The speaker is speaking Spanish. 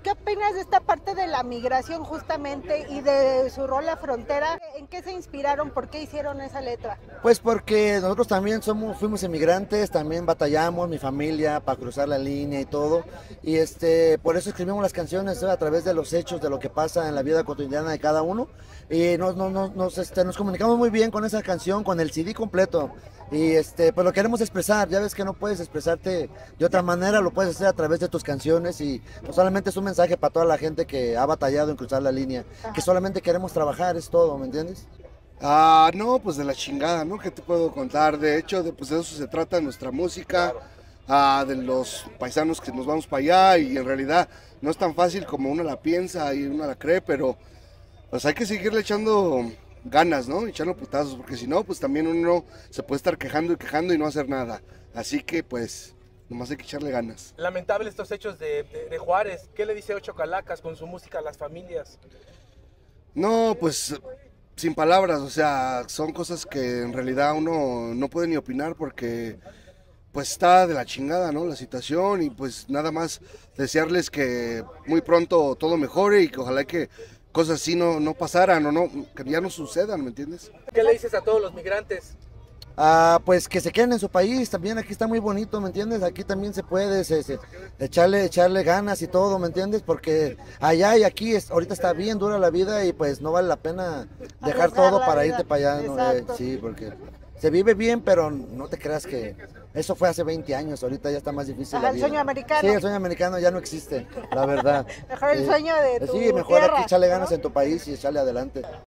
¿qué opinas de esta parte de la migración justamente y de su rol La Frontera? ¿En qué se inspiraron? ¿Por qué hicieron esa letra? Pues porque nosotros también fuimos emigrantes, también batallamos, mi familia, para cruzar la línea y todo. Y por eso escribimos las canciones, a través de los hechos, de lo que pasa en la vida cotidiana de cada uno. Y nos comunicamos muy bien con esa canción, con el CD completo. Y pues lo queremos expresar, ya ves que no puedes expresarte de otra manera, lo puedes hacer a través de tus canciones y no solamente es un mensaje para toda la gente que ha batallado en cruzar la línea, que solamente queremos trabajar, es todo, ¿me entiendes? Ah, no, pues de la chingada, ¿no? ¿Qué te puedo contar? De hecho, pues de eso se trata nuestra música, de los paisanos que nos vamos para allá y en realidad no es tan fácil como uno la piensa y uno la cree, pero pues hay que seguirle echando ganas, ¿no? Echando putazos, porque si no, pues también uno se puede estar quejando y no hacer nada. Así que pues, nomás hay que echarle ganas. Lamentable estos hechos de Juárez. ¿Qué le dice Ocho Calacas con su música a las familias? No, pues sin palabras, o sea, son cosas que en realidad uno no puede ni opinar porque pues está de la chingada, ¿no? La situación y pues nada más desearles que muy pronto todo mejore y que ojalá que cosas así no pasaran o no, que ya no sucedan, ¿me entiendes? ¿Qué le dices a todos los migrantes? Pues que se queden en su país, también aquí está muy bonito, ¿me entiendes? Aquí también se puede echarle ganas y todo, ¿me entiendes? Porque allá y aquí ahorita está bien dura la vida y pues no vale la pena dejar Arriesgar todo la para vida. irte para allá, ¿no? Exacto. Sí, porque se vive bien, pero no te creas que eso fue hace 20 años, ahorita ya está más difícil Ajá, la el vida. sueño americano. Sí, el sueño americano ya no existe, la verdad. Mejor el sueño de tu Sí, mejor tierra, aquí echarle ¿no? ganas en tu país y echarle adelante.